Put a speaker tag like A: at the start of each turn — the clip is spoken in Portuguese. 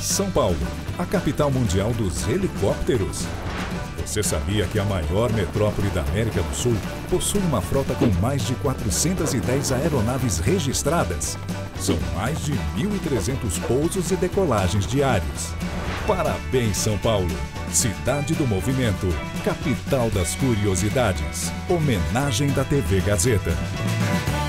A: São Paulo, a capital mundial dos helicópteros. Você sabia que a maior metrópole da América do Sul possui uma frota com mais de 410 aeronaves registradas? São mais de 1.300 pousos e decolagens diários. Parabéns, São Paulo! Cidade do Movimento, capital das curiosidades. Homenagem da TV Gazeta.